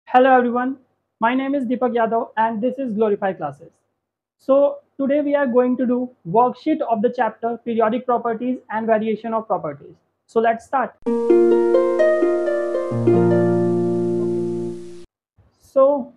Hello everyone, my name is Deepak Yadav and this is Glorify Classes. So today we are going to do worksheet of the chapter periodic properties and variation of properties. So let's start. So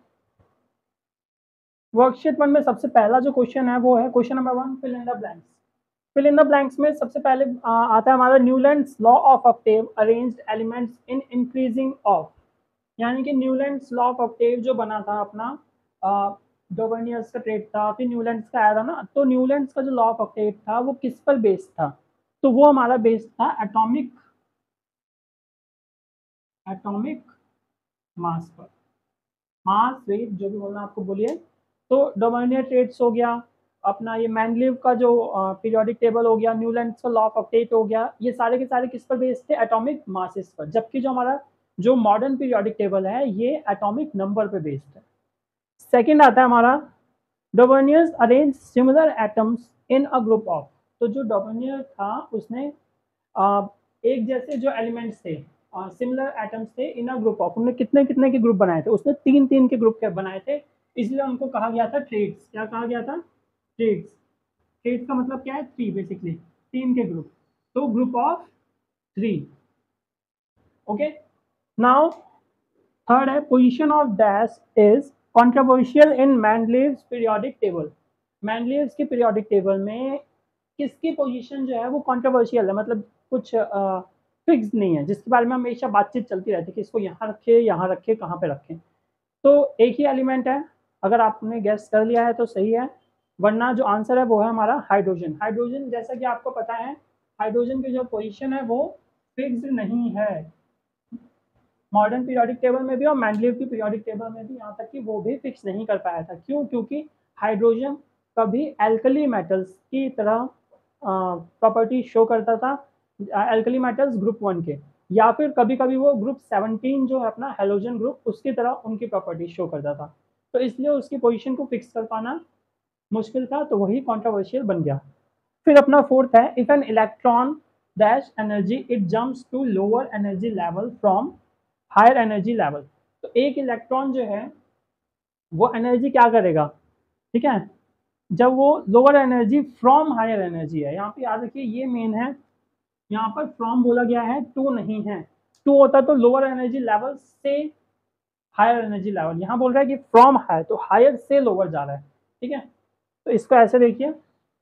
worksheet one में सबसे पहला जो question है वो है question number 1 fill in the blanks. Fill in the blanks में सबसे पहले आता है हमारा Newlands law of octave arranged elements in increasing of, यानी कि न्यूलैंड्स लॉ ऑफ ऑक्टेव जो बना था अपना डोवर्नियर्स का ट्रेड था, फिर न्यूलैंड्स का आया था ना, तो न्यूलैंड्स का जो लॉ ऑफ ऑक्टेव था वो किस पर बेस्ड था? तो वो हमारा बेस्ड था एटॉमिक एटॉमिक मास पर, मास वेट जो भी बोलना आपको बोलिए। तो डोवर्नियर ट्रेड्स हो गया, अपना ये मैंडलीव का जो पीरियोडिक टेबल हो गया, न्यूलैंड्स का लॉ ऑफ ऑक्टेट हो गया, ये सारे के सारे किस पर बेस्ड थे? एटॉमिक मासेस पर। जबकि जो हमारा जो मॉडर्न पीरियोडिक टेबल है ये एटॉमिक नंबर पे बेस्ड है। सेकंड आता है हमारा Dobereiner's arrange similar atoms in a group of. तो जो डोवर्नियर था उसने एक जैसे जो एलिमेंट्स थे, सिमिलर एटम्स थे इन अ ग्रुप ऑफ, उन्होंने कितने कितने के ग्रुप बनाए थे? उसने तीन तीन के ग्रुप बनाए थे, इसलिए उनको कहा गया था ट्रेड्स। क्या कहा गया था? ट्रेड्स। ट्रेड्स का मतलब क्या है? थ्री, बेसिकली तीन के ग्रुप, तो group of three. Okay, now third है position of dash is controversial in Mendeleev's periodic table. Mendeleev's के पीरियोडिक टेबल में किसकी पोजीशन जो है वो कंट्रोवर्शियल है, मतलब कुछ फिक्स नहीं है, जिसके बारे में हमेशा बातचीत चलती रहती है कि इसको यहाँ रखे, यहाँ रखे, कहाँ पे रखें। तो एक ही एलिमेंट है, अगर आपने गैस कर लिया है तो सही है, वरना जो आंसर है वो है हमारा हाइड्रोजन। हाइड्रोजन जैसा कि आपको पता है, हाइड्रोजन की जो पोजीशन है वो फिक्स्ड नहीं है, मॉडर्न पीरियोडिक टेबल में भी और मेंडलीव की पीरियोडिक टेबल में भी, यहाँ तक कि वो भी फिक्स नहीं कर पाया था। क्यों? क्योंकि हाइड्रोजन कभी एल्कली मेटल्स की तरह प्रॉपर्टी शो करता था, एल्कली मेटल्स ग्रुप 1 के, या फिर कभी कभी वो ग्रुप 17 जो है अपना हेलोजन ग्रुप, उसकी तरह उनकी प्रॉपर्टी शो करता था। तो इसलिए उसकी पोजीशन को फिक्स कर पाना मुश्किल था, तो वही कंट्रोवर्शियल बन गया। फिर अपना फोर्थ है if an electron dash energy it jumps to lower energy level from higher energy level. तो एक इलेक्ट्रॉन जो है वो एनर्जी क्या करेगा, ठीक है, जब वो lower energy from higher energy है, यहाँ पे याद रखिए ये मेन है, यहाँ पर फ्रॉम बोला गया है, टू नहीं है। टू होता तो लोअर एनर्जी लेवल से हायर एनर्जी लेवल, यहाँ बोल रहा है कि फ्रॉम हायर, तो हायर से लोअर जा रहा है, ठीक है। तो इसको ऐसे देखिए,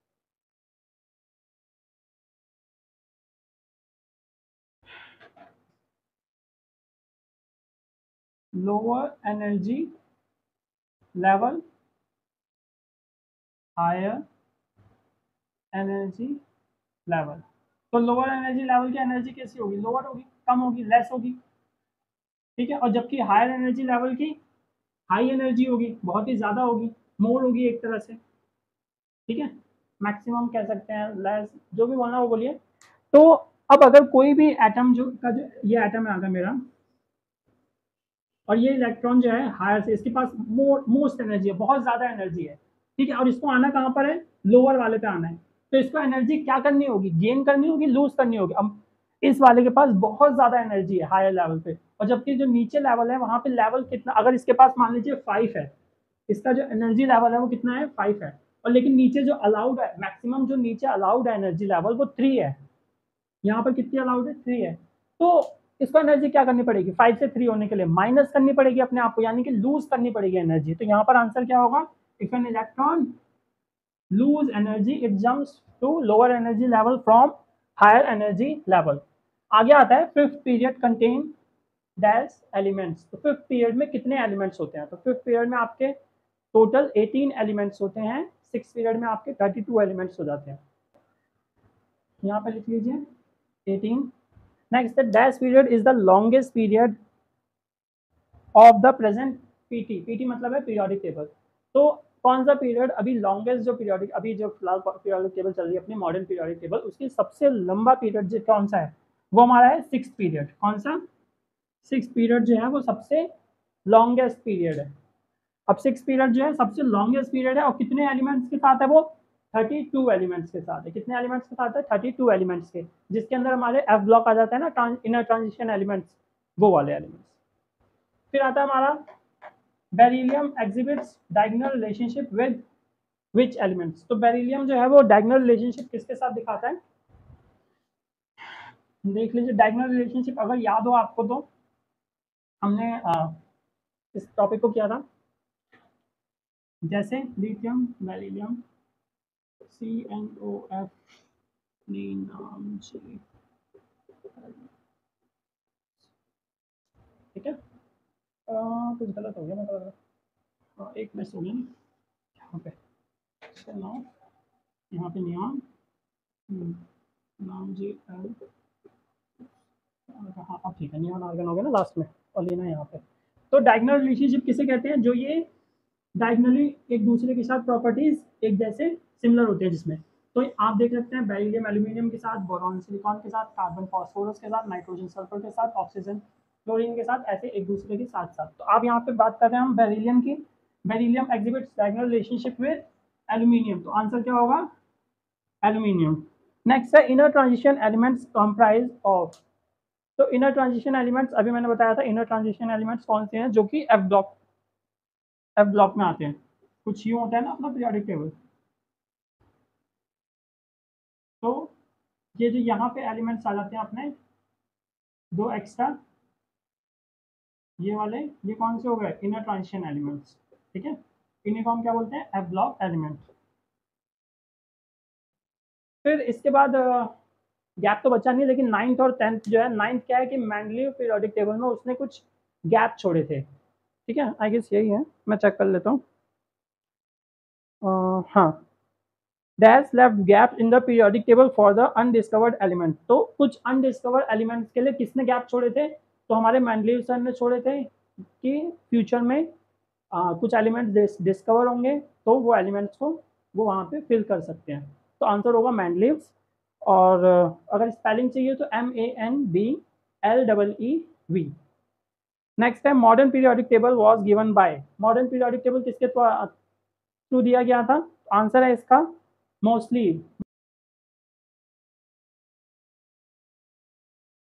lower energy level, higher energy level. तो लोअर एनर्जी लेवल की एनर्जी कैसी होगी? लोअर होगी, कम होगी, लेस होगी, ठीक है। और जबकि हायर एनर्जी लेवल की हाई एनर्जी होगी, बहुत ही ज़्यादा होगी, मोर होगी एक तरह से, ठीक है। मैक्सिमम कह सकते हैं, लेस, जो भी बोलना वो बोलिए। तो अब अगर कोई भी एटम जो ये एटम है अगर मेरा, और ये इलेक्ट्रॉन जो है हायर से, इसके पास मोस्ट एनर्जी है, बहुत ज़्यादा एनर्जी है, ठीक है, और इसको आना कहाँ पर है? लोअर वाले पे आना है। तो इसको एनर्जी क्या करनी होगी? गेन करनी होगी, लूज करनी होगी। अब इस वाले के पास बहुत ज़्यादा एनर्जी है हायर लेवल पे, और जबकि जो नीचे लेवल है वहाँ पे लेवल कितना, अगर इसके पास मान लीजिए 5 है, इसका जो एनर्जी लेवल है वो कितना है? 5 है, और लेकिन नीचे जो अलाउड है, मैक्सिमम जो नीचे अलाउड है एनर्जी लेवल वो 3 है। यहाँ पर कितनी अलाउड है? 3 है। तो इसको एनर्जी क्या करनी पड़ेगी? 5 से 3 होने के लिए माइनस करनी पड़ेगी अपने आप को, यानी कि लूज करनी पड़ेगी एनर्जी। तो यहाँ पर आंसर क्या होगा? If an electron lose energy it jumps to lower energy level from higher energy level. आगे आता है fifth period contain dash elements. तो फिफ्थ पीरियड में कितने एलिमेंट्स होते हैं? तो फिफ्थ पीरियड में आपके टोटल 18 एलिमेंट्स होते हैं, सिक्स पीरियड में आपके 32 एलिमेंट्स हो जाते हैं। यहाँ पर लिख लीजिए 18। Next, the dash period is the longest period of the present PT. PT मतलब है पीरियोडिक टेबल। तो कौन सा पीरियड अभी लॉन्गेस्ट, जो पीरियोडिक अभी जो फिलहाल पीरियोडिक टेबल चल रही है अपनी मॉडर्न पीरियोडिक टेबल, उसकी सबसे लंबा पीरियड जो कौन सा है? वो हमारा है सिक्स पीरियड। कौन सा? सिक्स पीरियड जो है वो सबसे लॉन्गेस्ट पीरियड है। अब सिक्स पीरियड जो है सबसे लॉन्गेस्ट पीरियड है, और कितने एलिमेंट्स के साथ है वो? 32 एलिमेंट्स के साथ है। कितने एलिमेंट्स के साथ है? 32 एलिमेंट्स के, जिसके अंदर हमारे एफ ब्लॉक आ जाता है ना, इनर ट्रांजिशन एलिमेंट्स, वो वाले एलिमेंट्स। फिर आता है हमारा beryllium exhibits diagonal relationship with which elements. तो बेरिलियम जो है वो डायगोनल रिलेशनशिप किसके साथ दिखाता है, देख लीजिए। डायगोनल रिलेशनशिप अगर याद हो आपको तो हमने इस टॉपिक को किया था, जैसे लिथियम बेरिलियम CnOF नाम से, ठीक है। कुछ गलत हो गया मतलब, एक मिस हो गया ना यहाँ पे, चलो यहाँ पे नियॉन नाम जी एल, हाँ अब ठीक है, नियॉन आर्गन हो गया ना लास्ट में, और लेना है यहाँ पे। तो डायगोनल रिलेशनशिप किसे कहते हैं, जो ये डायगोनली एक दूसरे के साथ प्रॉपर्टीज एक जैसे सिमिलर होते हैं जिसमें। तो आप देख सकते हैं बेरिलियम एल्यूमिनियम के साथ, बोरॉन सिलिकॉन के साथ, कार्बन फास्फोरस के साथ, नाइट्रोजन सल्फर के साथ, ऑक्सीजन क्लोरीन के साथ, ऐसे एक दूसरे के साथ साथ। तो आप यहाँ पे बात कर रहे हैं हम बेरिलियम की, beryllium exhibits diagonal relationship with aluminium, तो आंसर क्या होगा, एल्यूमिनियम। नेक्स्ट है inner transition elements comprise of. तो इनर ट्रांजिशन एलिमेंट्स अभी मैंने बताया था, इनर ट्रांजिशन एलिमेंट्स कौन से हैं, जो कि एफ ब्लॉक में आते हैं। कुछ यूं होता है ना अपना पीरियोडिक टेबल। तो ये जो यहाँ पे एलिमेंट्स आ जाते हैं अपने दो एक्स्ट्रा, ये वाले, ये कौन से हो गए, इनर ट्रांजिशन एलिमेंट्स, ठीक है। इन्हीं को हम क्या बोलते हैं, एफ ब्लॉक एलिमेंट। फिर इसके बाद गैप तो बचा नहीं, लेकिन नाइन्थ और टेंथ जो है, नाइन्थ क्या है कि मेंडलीव पीरियोडिक टेबल में उसने कुछ गैप छोड़े थे, ठीक है। आई गेस यही है, मैं चेक कर लेता हूँ। हाँ, dash left gap in the periodic table for the undiscovered element. तो कुछ अनडिस्कवर्ड एलिमेंट्स के लिए किसने गैप छोड़े थे, तो हमारे मेंडलीव सर ने छोड़े थे कि फ्यूचर में कुछ एलिमेंट्स डिस्कवर होंगे, तो वो एलिमेंट्स को वो वहाँ पे फिल कर सकते हैं। तो आंसर होगा मैंडलीव्स। और अगर स्पेलिंग चाहिए तो MANDLEE। नेक्स्ट है modern periodic table was given by. Modern periodic table किसके थ्रू दिया गया था, आंसर है इसका मोस्टली